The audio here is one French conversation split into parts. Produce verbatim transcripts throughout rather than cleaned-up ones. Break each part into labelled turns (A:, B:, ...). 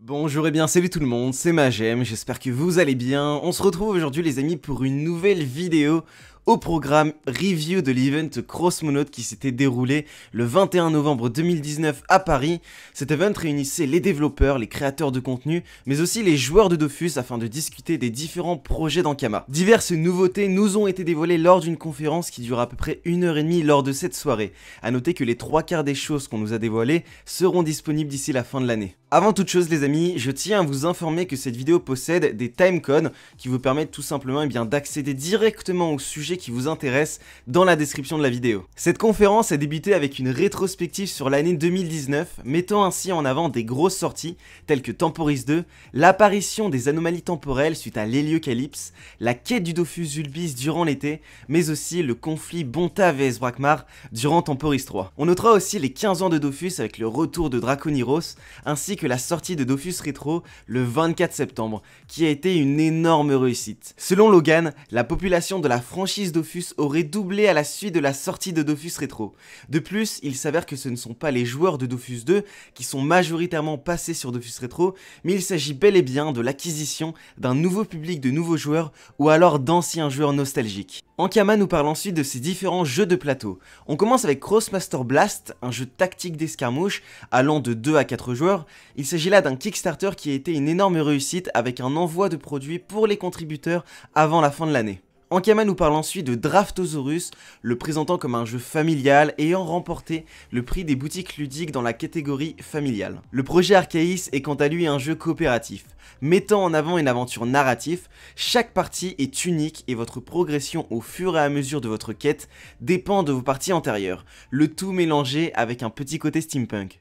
A: Bonjour et bien salut tout le monde, c'est Magem, j'espère que vous allez bien. On se retrouve aujourd'hui les amis pour une nouvelle vidéo au programme review de l'event Crossmonaut qui s'était déroulé le vingt et un novembre deux mille dix-neuf à Paris. Cet event réunissait les développeurs, les créateurs de contenu, mais aussi les joueurs de Dofus afin de discuter des différents projets d'Ankama. Diverses nouveautés nous ont été dévoilées lors d'une conférence qui dure à peu près une heure et demie lors de cette soirée. A noter que les trois quarts des choses qu'on nous a dévoilées seront disponibles d'ici la fin de l'année. Avant toute chose les amis, je tiens à vous informer que cette vidéo possède des timecodes qui vous permettent tout simplement eh bien, d'accéder directement au sujet qui vous intéresse dans la description de la vidéo. Cette conférence a débuté avec une rétrospective sur l'année deux mille dix-neuf, mettant ainsi en avant des grosses sorties telles que Temporis deux, l'apparition des anomalies temporelles suite à l'héliocalypse, la quête du Dofus Ulbis durant l'été, mais aussi le conflit Bonta vs Brakmar durant Temporis trois. On notera aussi les quinze ans de Dofus avec le retour de Draconiros, ainsi que la sortie de Dofus Retro le vingt-quatre septembre, qui a été une énorme réussite. Selon Logan, la population de la franchise Dofus aurait doublé à la suite de la sortie de Dofus Retro. De plus, il s'avère que ce ne sont pas les joueurs de Dofus deux qui sont majoritairement passés sur Dofus Retro, mais il s'agit bel et bien de l'acquisition d'un nouveau public de nouveaux joueurs ou alors d'anciens joueurs nostalgiques. Ankama nous parle ensuite de ses différents jeux de plateau. On commence avec Crossmaster Blast, un jeu tactique d'escarmouche allant de deux à quatre joueurs. Il s'agit là d'un Kickstarter qui a été une énorme réussite avec un envoi de produits pour les contributeurs avant la fin de l'année. Ankama nous parle ensuite de Draftosaurus, le présentant comme un jeu familial ayant remporté le prix des boutiques ludiques dans la catégorie familiale. Le projet Archaïs est quant à lui un jeu coopératif, mettant en avant une aventure narrative. Chaque partie est unique et votre progression au fur et à mesure de votre quête dépend de vos parties antérieures, le tout mélangé avec un petit côté steampunk.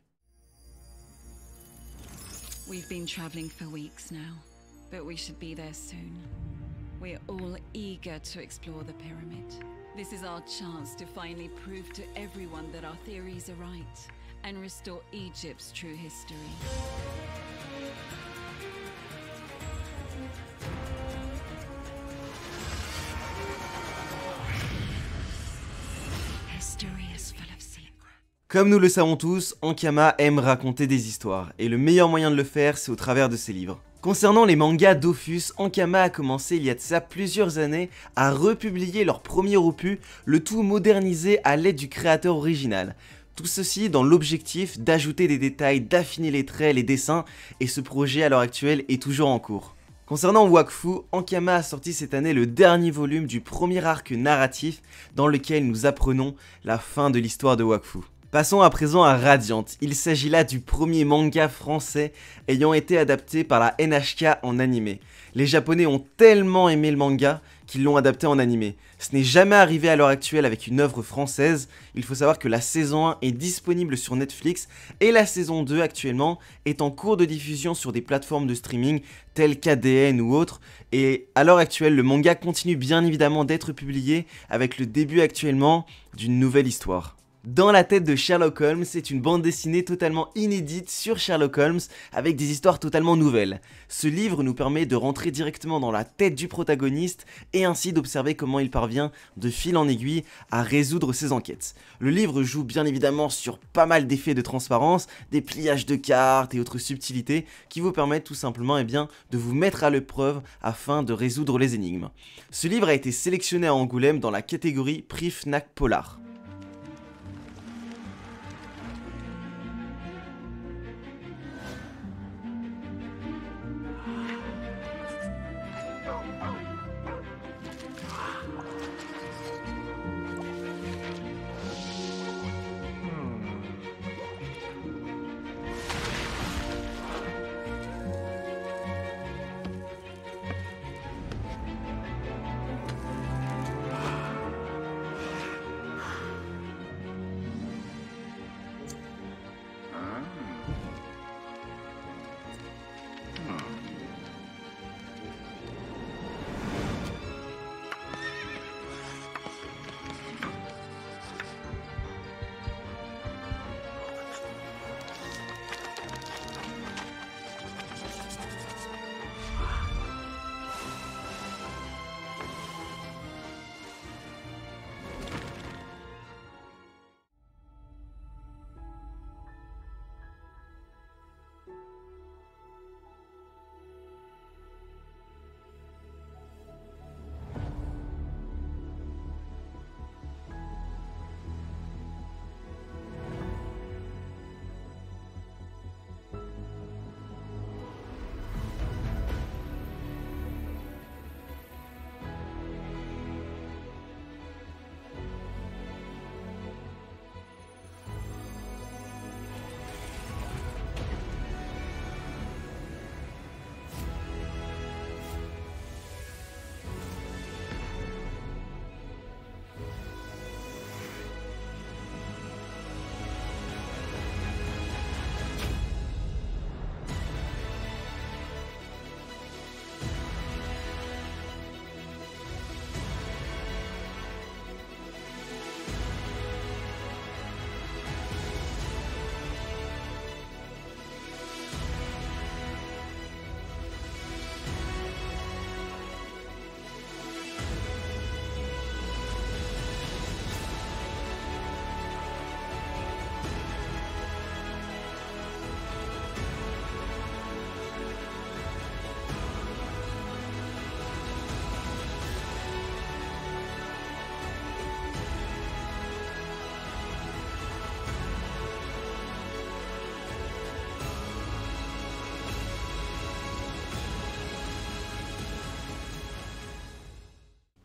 B: We've been traveling for weeks now, but we should be there soon. We're all eager to explore the pyramid. This is our chance to finally prove to everyone that our theories are right and restore Egypt's true history. History is full of secrets.
A: Comme nous le savons tous, Ankama aime raconter des histoires, et le meilleur moyen de le faire, c'est au travers de ses livres. Concernant les mangas Dofus, Ankama a commencé il y a de ça plusieurs années à republier leur premier opus, le tout modernisé à l'aide du créateur original. Tout ceci dans l'objectif d'ajouter des détails, d'affiner les traits, les dessins, et ce projet à l'heure actuelle est toujours en cours. Concernant Wakfu, Ankama a sorti cette année le dernier volume du premier arc narratif dans lequel nous apprenons la fin de l'histoire de Wakfu. Passons à présent à Radiant. Il s'agit là du premier manga français ayant été adapté par la N H K en animé. Les japonais ont tellement aimé le manga qu'ils l'ont adapté en animé. Ce n'est jamais arrivé à l'heure actuelle avec une œuvre française. Il faut savoir que la saison un est disponible sur Netflix et la saison deux actuellement est en cours de diffusion sur des plateformes de streaming telles qu'A D N ou autres. Et à l'heure actuelle, le manga continue bien évidemment d'être publié avec le début actuellement d'une nouvelle histoire. Dans la tête de Sherlock Holmes, c'est une bande dessinée totalement inédite sur Sherlock Holmes avec des histoires totalement nouvelles. Ce livre nous permet de rentrer directement dans la tête du protagoniste et ainsi d'observer comment il parvient de fil en aiguille à résoudre ses enquêtes. Le livre joue bien évidemment sur pas mal d'effets de transparence, des pliages de cartes et autres subtilités qui vous permettent tout simplement eh bien, de vous mettre à l'épreuve afin de résoudre les énigmes. Ce livre a été sélectionné à Angoulême dans la catégorie Prix Fnac Polar.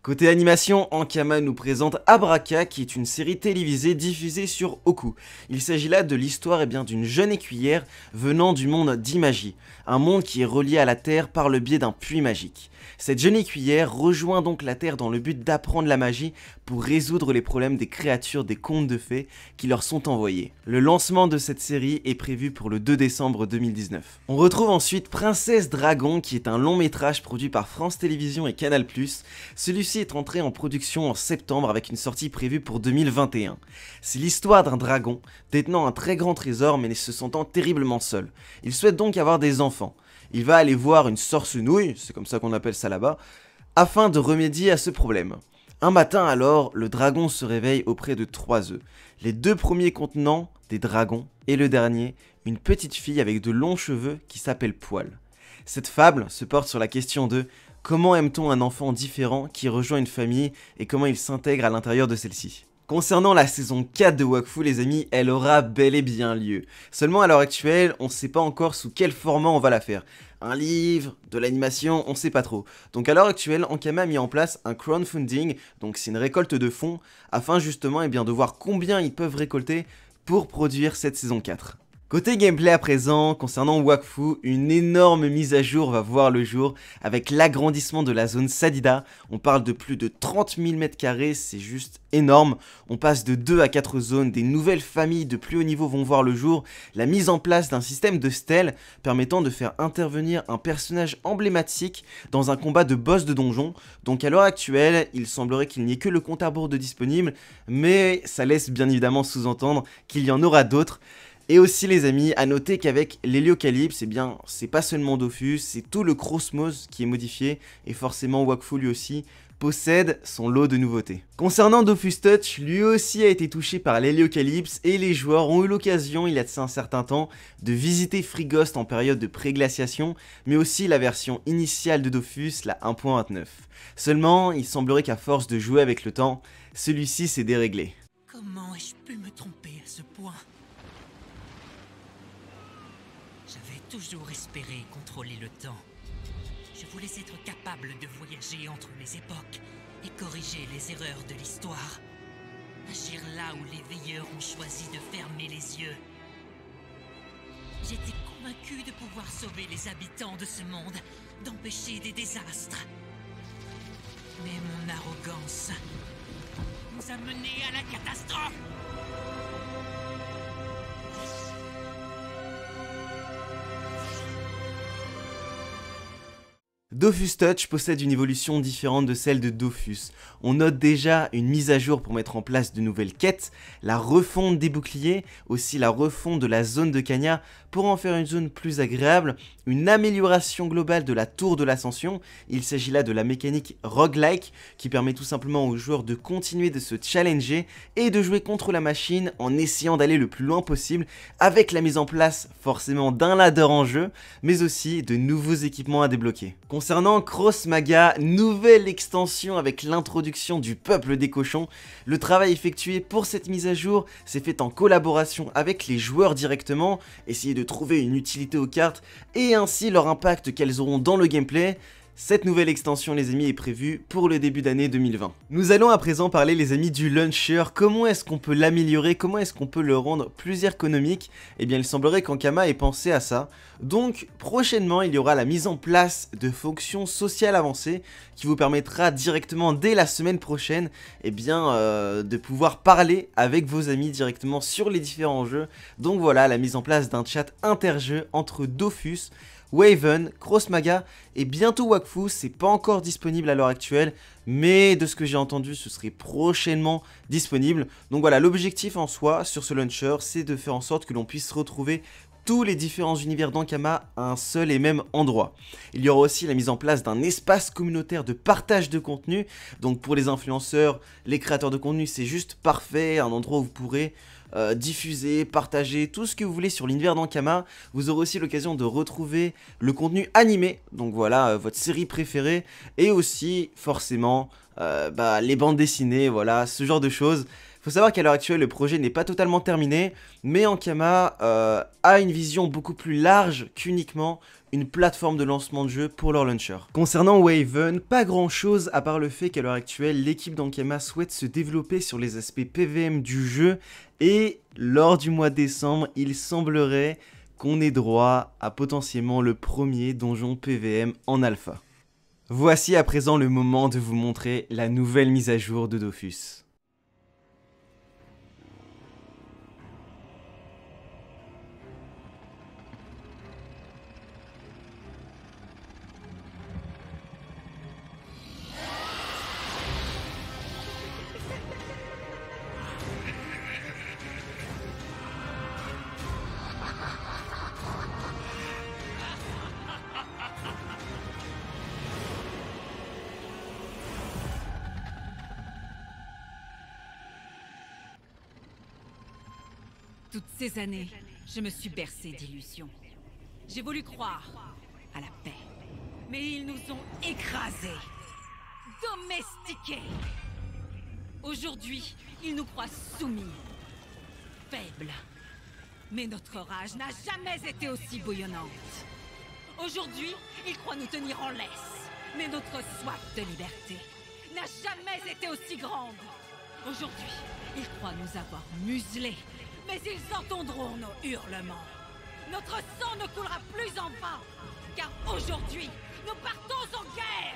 A: Côté animation, Ankama nous présente Abraka, qui est une série télévisée diffusée sur Oku. Il s'agit là de l'histoire eh bien d'une jeune écuyère venant du monde d'Imagie, un monde qui est relié à la Terre par le biais d'un puits magique. Cette jeune écuyère rejoint donc la Terre dans le but d'apprendre la magie pour résoudre les problèmes des créatures des contes de fées qui leur sont envoyés. Le lancement de cette série est prévu pour le deux décembre deux mille dix-neuf. On retrouve ensuite Princesse Dragon, qui est un long métrage produit par France Télévisions et Canal plus. Celui-ci est entré en production en septembre avec une sortie prévue pour deux mille vingt et un. C'est l'histoire d'un dragon détenant un très grand trésor mais se sentant terriblement seul. Il souhaite donc avoir des enfants. Il va aller voir une sorcenouille, c'est comme ça qu'on appelle ça là-bas, afin de remédier à ce problème. Un matin alors, le dragon se réveille auprès de trois œufs. Les deux premiers contenant des dragons et le dernier, une petite fille avec de longs cheveux qui s'appelle Poil. Cette fable se porte sur la question de comment aime-t-on un enfant différent qui rejoint une famille et comment il s'intègre à l'intérieur de celle-ci. Concernant la saison quatre de Wakfu, les amis, elle aura bel et bien lieu. Seulement à l'heure actuelle, on ne sait pas encore sous quel format on va la faire. Un livre, de l'animation, on ne sait pas trop. Donc à l'heure actuelle, Ankama a mis en place un crowdfunding, donc c'est une récolte de fonds, afin justement eh bien, de voir combien ils peuvent récolter pour produire cette saison quatre. Côté gameplay à présent, concernant Wakfu, une énorme mise à jour va voir le jour avec l'agrandissement de la zone Sadida. On parle de plus de trente mille mètres carrés, c'est juste énorme. On passe de deux à quatre zones, des nouvelles familles de plus haut niveau vont voir le jour, la mise en place d'un système de stèles permettant de faire intervenir un personnage emblématique dans un combat de boss de donjon. Donc à l'heure actuelle, il semblerait qu'il n'y ait que le compte à rebours de disponible, mais ça laisse bien évidemment sous-entendre qu'il y en aura d'autres. Et aussi les amis, à noter qu'avec l'Héliocalypse, eh bien, c'est pas seulement Dofus, c'est tout le Cosmos qui est modifié, et forcément Wakfu lui aussi possède son lot de nouveautés. Concernant Dofus Touch, lui aussi a été touché par l'Héliocalypse, et les joueurs ont eu l'occasion, il y a de ça un certain temps, de visiter Freeghost en période de pré-glaciation, mais aussi la version initiale de Dofus, la un point vingt-neuf. Seulement, il semblerait qu'à force de jouer avec le temps, celui-ci s'est déréglé.
C: Comment ai-je pu me tromper à ce point ? J'avais toujours espéré contrôler le temps. Je voulais être capable de voyager entre les époques et corriger les erreurs de l'histoire. Agir là où les veilleurs ont choisi de fermer les yeux. J'étais convaincu de pouvoir sauver les habitants de ce monde, d'empêcher des désastres. Mais mon arrogance nous a menés à la catastrophe.
A: Dofus Touch possède une évolution différente de celle de Dofus. On note déjà une mise à jour pour mettre en place de nouvelles quêtes, la refonte des boucliers, aussi la refonte de la zone de Kanya pour en faire une zone plus agréable, une amélioration globale de la tour de l'ascension. Il s'agit là de la mécanique roguelike qui permet tout simplement aux joueurs de continuer de se challenger et de jouer contre la machine en essayant d'aller le plus loin possible avec la mise en place forcément d'un ladder en jeu, mais aussi de nouveaux équipements à débloquer. Concernant Cross Maga, nouvelle extension avec l'introduction du peuple des cochons. Le travail effectué pour cette mise à jour s'est fait en collaboration avec les joueurs directement, essayer de trouver une utilité aux cartes et ainsi leur impact qu'elles auront dans le gameplay. Cette nouvelle extension les amis est prévue pour le début d'année deux mille vingt. Nous allons à présent parler les amis du launcher, comment est-ce qu'on peut l'améliorer, comment est-ce qu'on peut le rendre plus ergonomique. Eh bien il semblerait qu'Ankama ait pensé à ça. Donc prochainement il y aura la mise en place de fonctions sociales avancées qui vous permettra directement dès la semaine prochaine eh bien, euh, de pouvoir parler avec vos amis directement sur les différents jeux. Donc voilà la mise en place d'un chat interjeu entre Dofus, Waven, Cross Maga et bientôt Wakfu. C'est pas encore disponible à l'heure actuelle, mais de ce que j'ai entendu ce serait prochainement disponible. Donc voilà, l'objectif en soi sur ce launcher c'est de faire en sorte que l'on puisse retrouver tous les différents univers d'Ankama à un seul et même endroit. Il y aura aussi la mise en place d'un espace communautaire de partage de contenu. Donc pour les influenceurs, les créateurs de contenu, c'est juste parfait, un endroit où vous pourrez euh, diffuser, partager tout ce que vous voulez sur l'univers d'Ankama. Vous aurez aussi l'occasion de retrouver le contenu animé, donc voilà, euh, votre série préférée, et aussi forcément euh, bah, les bandes dessinées, voilà, ce genre de choses. Faut savoir qu'à l'heure actuelle, le projet n'est pas totalement terminé, mais Ankama euh, a une vision beaucoup plus large qu'uniquement une plateforme de lancement de jeu pour leur launcher. Concernant Waven, pas grand chose à part le fait qu'à l'heure actuelle, l'équipe d'Ankama souhaite se développer sur les aspects P V M du jeu, et lors du mois de décembre, il semblerait qu'on ait droit à potentiellement le premier donjon P V M en alpha. Voici à présent le moment de vous montrer la nouvelle mise à jour de Dofus.
B: Toutes ces années, je me suis bercée d'illusions. J'ai voulu croire à la paix. Mais ils nous ont écrasés, domestiqués. Aujourd'hui, ils nous croient soumis, faibles. Mais notre rage n'a jamais été aussi bouillonnante. Aujourd'hui, ils croient nous tenir en laisse. Mais notre soif de liberté n'a jamais été aussi grande. Aujourd'hui, ils croient nous avoir muselés. Mais ils entendront nos hurlements. Notre sang ne coulera plus en vain. Car aujourd'hui, nous partons en guerre.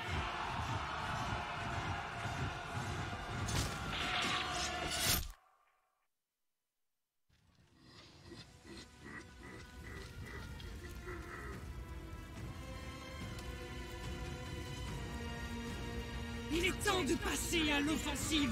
C: Il est temps de passer à l'offensive.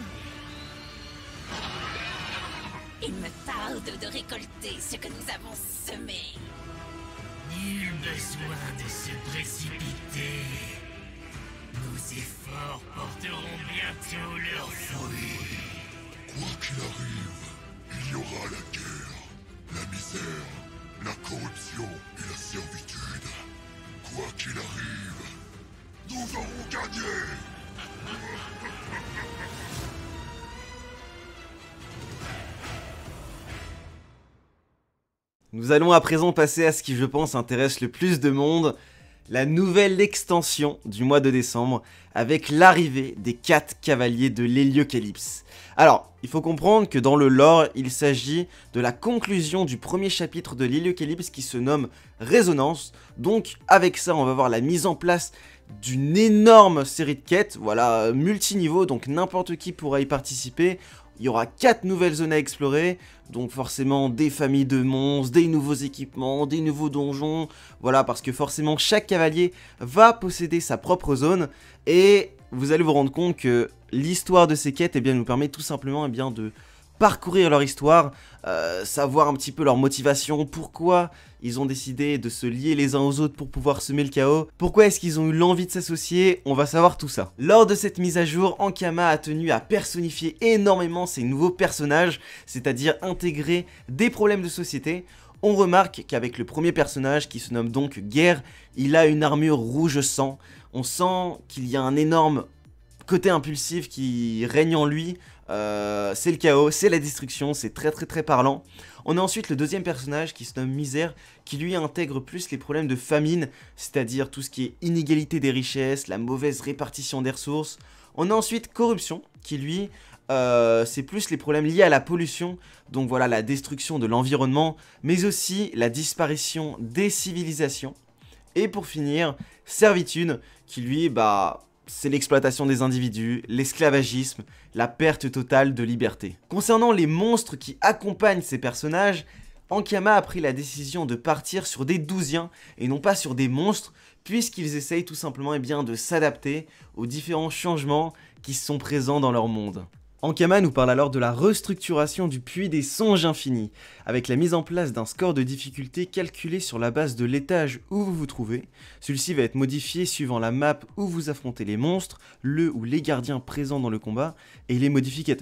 D: Il me tarde de récolter ce que nous avons semé.
C: Nul besoin de se précipiter. Nos efforts porteront bientôt leurs fruits.
E: Quoi qu'il arrive, il y aura la guerre, la misère, la corruption et la servitude. Quoi qu'il arrive, nous aurons gagné.
A: Nous allons à présent passer à ce qui, je pense, intéresse le plus de monde, la nouvelle extension du mois de décembre, avec l'arrivée des quatre cavaliers de l'Héliocalypse. Alors, il faut comprendre que dans le lore, il s'agit de la conclusion du premier chapitre de l'Héliocalypse qui se nomme Résonance. Donc, avec ça, on va voir la mise en place d'une énorme série de quêtes, voilà, multiniveau, donc n'importe qui pourra y participer. Il y aura quatre nouvelles zones à explorer, donc forcément des familles de monstres, des nouveaux équipements, des nouveaux donjons, voilà, parce que forcément chaque cavalier va posséder sa propre zone, et vous allez vous rendre compte que l'histoire de ces quêtes, eh bien, nous permet tout simplement, eh bien, de parcourir leur histoire, euh, savoir un petit peu leur motivation, pourquoi ils ont décidé de se lier les uns aux autres pour pouvoir semer le chaos, pourquoi est-ce qu'ils ont eu l'envie de s'associer, on va savoir tout ça. Lors de cette mise à jour, Ankama a tenu à personnifier énormément ses nouveaux personnages, c'est-à-dire intégrer des problèmes de société. On remarque qu'avec le premier personnage, qui se nomme donc Guerre, il a une armure rouge sang, on sent qu'il y a un énorme côté impulsif qui règne en lui. Euh, c'est le chaos, c'est la destruction, c'est très très très parlant. On a ensuite le deuxième personnage qui se nomme Misère, qui lui intègre plus les problèmes de famine, c'est-à-dire tout ce qui est inégalité des richesses, la mauvaise répartition des ressources. On a ensuite Corruption, qui lui, euh, c'est plus les problèmes liés à la pollution, donc voilà, la destruction de l'environnement, mais aussi la disparition des civilisations. Et pour finir, Servitude, qui lui, bah... c'est l'exploitation des individus, l'esclavagisme, la perte totale de liberté. Concernant les monstres qui accompagnent ces personnages, Ankama a pris la décision de partir sur des douziens et non pas sur des monstres, puisqu'ils essayent tout simplement, eh bien, de s'adapter aux différents changements qui sont présents dans leur monde. Ankama nous parle alors de la restructuration du puits des songes infinis, avec la mise en place d'un score de difficulté calculé sur la base de l'étage où vous vous trouvez. Celui-ci va être modifié suivant la map où vous affrontez les monstres, le ou les gardiens présents dans le combat, et les modificateurs.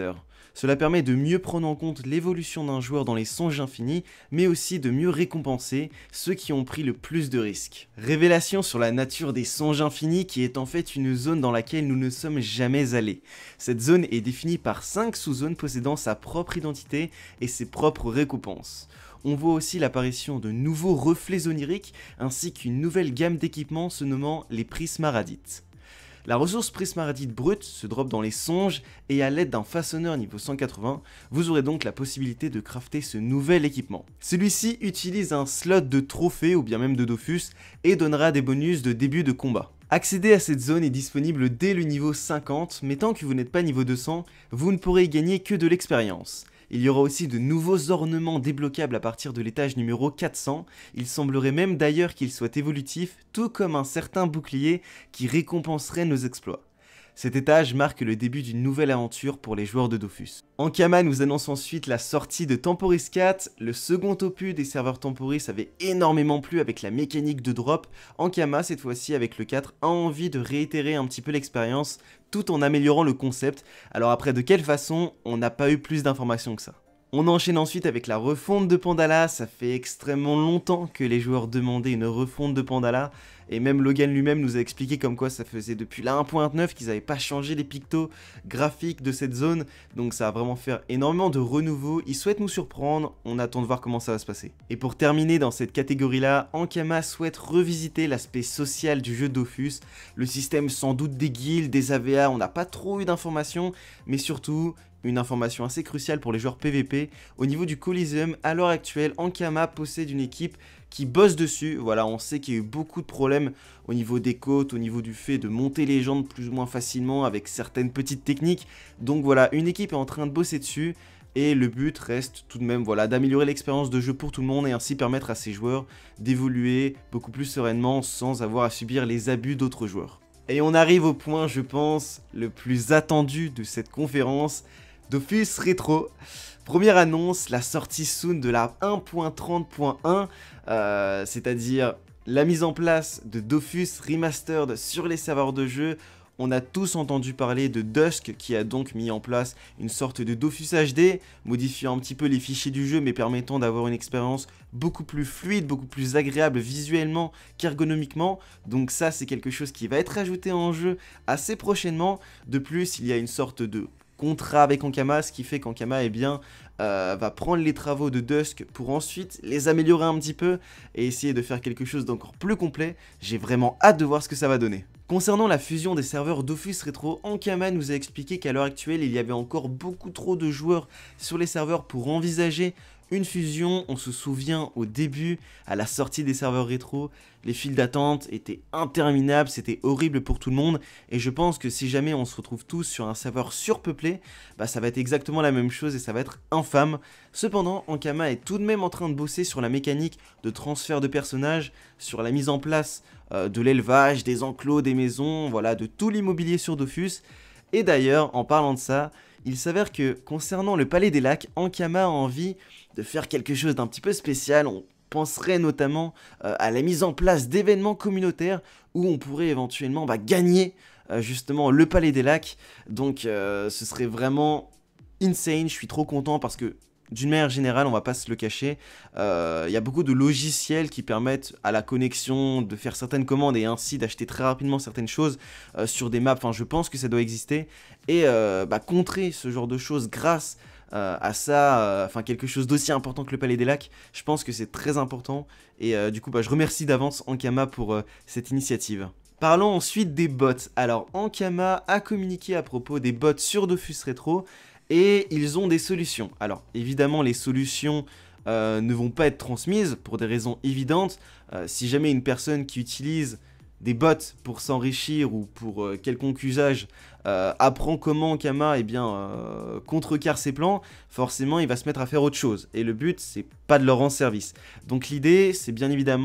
A: Cela permet de mieux prendre en compte l'évolution d'un joueur dans les songes infinis, mais aussi de mieux récompenser ceux qui ont pris le plus de risques. Révélation sur la nature des songes infinis qui est en fait une zone dans laquelle nous ne sommes jamais allés. Cette zone est définie par cinq sous-zones possédant sa propre identité et ses propres récompenses. On voit aussi l'apparition de nouveaux reflets oniriques ainsi qu'une nouvelle gamme d'équipements se nommant les prismaradites. La ressource prismaradite brute se drop dans les songes et à l'aide d'un façonneur niveau cent quatre-vingts, vous aurez donc la possibilité de crafter ce nouvel équipement. Celui-ci utilise un slot de trophée ou bien même de Dofus et donnera des bonus de début de combat. Accéder à cette zone est disponible dès le niveau cinquante, mais tant que vous n'êtes pas niveau deux cents, vous ne pourrez y gagner que de l'expérience. Il y aura aussi de nouveaux ornements débloquables à partir de l'étage numéro quatre cents, il semblerait même d'ailleurs qu'ils soient évolutifs, tout comme un certain bouclier qui récompenserait nos exploits. Cet étage marque le début d'une nouvelle aventure pour les joueurs de Dofus. Ankama nous annonce ensuite la sortie de Temporis quatre, le second opus des serveurs Temporis avait énormément plu avec la mécanique de drop. Ankama, cette fois-ci avec le quatre, a envie de réitérer un petit peu l'expérience tout en améliorant le concept. Alors après, de quelle façon? On n'a pas eu plus d'informations que ça. On enchaîne ensuite avec la refonte de Pandala, ça fait extrêmement longtemps que les joueurs demandaient une refonte de Pandala, et même Logan lui-même nous a expliqué comme quoi ça faisait depuis la un point neuf qu'ils n'avaient pas changé les pictos graphiques de cette zone, donc ça va vraiment faire énormément de renouveau, ils souhaitent nous surprendre, on attend de voir comment ça va se passer. Et pour terminer dans cette catégorie-là, Ankama souhaite revisiter l'aspect social du jeu Dofus, le système sans doute des guildes, des A V A, on n'a pas trop eu d'informations, mais surtout une information assez cruciale pour les joueurs P V P, au niveau du Coliseum, à l'heure actuelle, Ankama possède une équipe qui bosse dessus. Voilà, on sait qu'il y a eu beaucoup de problèmes au niveau des côtes, au niveau du fait de monter les jambes plus ou moins facilement avec certaines petites techniques. Donc voilà, une équipe est en train de bosser dessus et le but reste tout de même voilà, d'améliorer l'expérience de jeu pour tout le monde et ainsi permettre à ces joueurs d'évoluer beaucoup plus sereinement sans avoir à subir les abus d'autres joueurs. Et on arrive au point, je pense, le plus attendu de cette conférence, Dofus Retro. Première annonce, la sortie soon de la un point trente point un, euh, c'est-à-dire la mise en place de Dofus Remastered sur les serveurs de jeu. On a tous entendu parler de Dusk qui a donc mis en place une sorte de Dofus H D, modifiant un petit peu les fichiers du jeu mais permettant d'avoir une expérience beaucoup plus fluide, beaucoup plus agréable visuellement qu'ergonomiquement. Donc ça c'est quelque chose qui va être ajouté en jeu assez prochainement. De plus il y a une sorte de contrat avec Ankama, ce qui fait qu'Ankama eh bien, euh, va prendre les travaux de Dusk pour ensuite les améliorer un petit peu et essayer de faire quelque chose d'encore plus complet. J'ai vraiment hâte de voir ce que ça va donner. Concernant la fusion des serveurs Dofus Retro, Ankama nous a expliqué qu'à l'heure actuelle, il y avait encore beaucoup trop de joueurs sur les serveurs pour envisager une fusion. On se souvient au début, à la sortie des serveurs rétro, les files d'attente étaient interminables, c'était horrible pour tout le monde, et je pense que si jamais on se retrouve tous sur un serveur surpeuplé, bah ça va être exactement la même chose et ça va être infâme. Cependant, Ankama est tout de même en train de bosser sur la mécanique de transfert de personnages, sur la mise en place euh, de l'élevage, des enclos, des maisons, voilà, de tout l'immobilier sur Dofus. Et d'ailleurs, en parlant de ça, il s'avère que concernant le Palais des Lacs, Ankama a envie de faire quelque chose d'un petit peu spécial. On penserait notamment euh, à la mise en place d'événements communautaires où on pourrait éventuellement bah, gagner euh, justement le Palais des Lacs. Donc euh, ce serait vraiment insane, je suis trop content parce que d'une manière générale, on va pas se le cacher, il euh, y a beaucoup de logiciels qui permettent à la connexion de faire certaines commandes et ainsi d'acheter très rapidement certaines choses euh, sur des maps. Enfin, je pense que ça doit exister. Et euh, bah, contrer ce genre de choses grâce euh, à ça, euh, enfin quelque chose d'aussi important que le Palais des Lacs, je pense que c'est très important. Et euh, du coup, bah, je remercie d'avance Ankama pour euh, cette initiative. Parlons ensuite des bots. Alors, Ankama a communiqué à propos des bots sur Dofus Retro. Et ils ont des solutions. Alors évidemment les solutions euh, ne vont pas être transmises pour des raisons évidentes. Euh, si jamais une personne qui utilise des bots pour s'enrichir ou pour euh, quelconque usage euh, apprend comment Ankama eh bien, euh, contrecarre ses plans, forcément il va se mettre à faire autre chose. Et le but c'est pas de leur rendre service. Donc l'idée c'est bien évidemment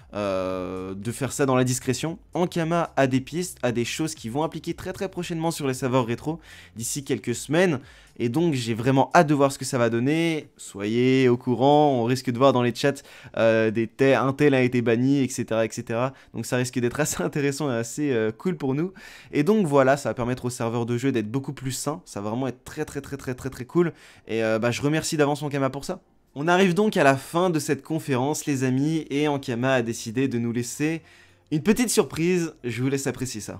A: euh, de faire ça dans la discrétion. Ankama a des pistes, a des choses qui vont appliquer très très prochainement sur les serveurs rétro, d'ici quelques semaines, et donc j'ai vraiment hâte de voir ce que ça va donner. Soyez au courant, on risque de voir dans les chats euh, des tel, un tel a été banni, et cetera, et cetera. Donc ça risque d'être assez intéressant et assez euh, cool pour nous. Et donc voilà, ça va permettre aux serveurs de jeu d'être beaucoup plus sains, ça va vraiment être très très très très très très cool, et euh, bah, je remercie d'avance Ankama pour ça. On arrive donc à la fin de cette conférence les amis, et Ankama a décidé de nous laisser une petite surprise, je vous laisse apprécier ça.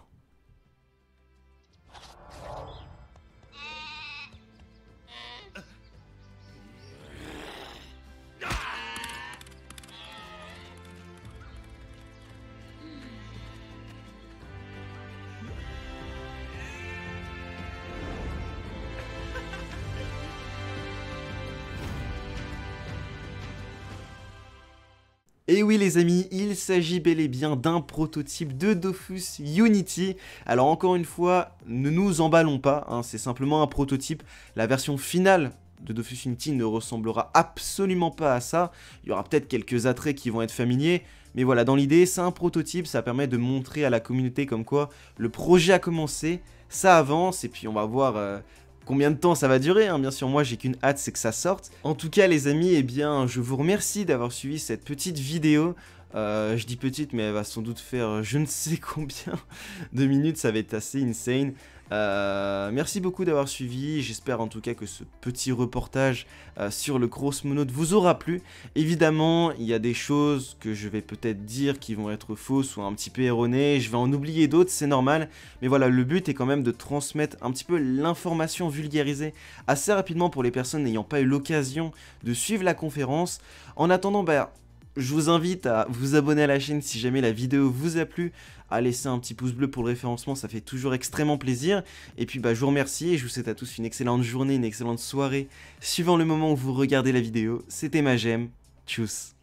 A: Et oui les amis, il s'agit bel et bien d'un prototype de Dofus Unity. Alors encore une fois, ne nous emballons pas, hein, c'est simplement un prototype. La version finale de Dofus Unity ne ressemblera absolument pas à ça. Il y aura peut-être quelques attraits qui vont être familiers, mais voilà, dans l'idée, c'est un prototype, ça permet de montrer à la communauté comme quoi le projet a commencé, ça avance, et puis on va voir... Euh, combien de temps ça va durer, hein. Bien sûr, moi j'ai qu'une hâte, c'est que ça sorte. En tout cas les amis, eh bien, je vous remercie d'avoir suivi cette petite vidéo. Euh, je dis petite, mais elle va sans doute faire je ne sais combien de minutes, ça va être assez insane. Euh, merci beaucoup d'avoir suivi, j'espère en tout cas que ce petit reportage euh, sur le Crossmonaut vous aura plu. Évidemment, il y a des choses que je vais peut-être dire qui vont être fausses ou un petit peu erronées, je vais en oublier d'autres, c'est normal, mais voilà, le but est quand même de transmettre un petit peu l'information vulgarisée assez rapidement pour les personnes n'ayant pas eu l'occasion de suivre la conférence. En attendant, bah, je vous invite à vous abonner à la chaîne si jamais la vidéo vous a plu, à laisser un petit pouce bleu pour le référencement, ça fait toujours extrêmement plaisir. Et puis bah, je vous remercie et je vous souhaite à tous une excellente journée, une excellente soirée, suivant le moment où vous regardez la vidéo. C'était Magem, tchuss.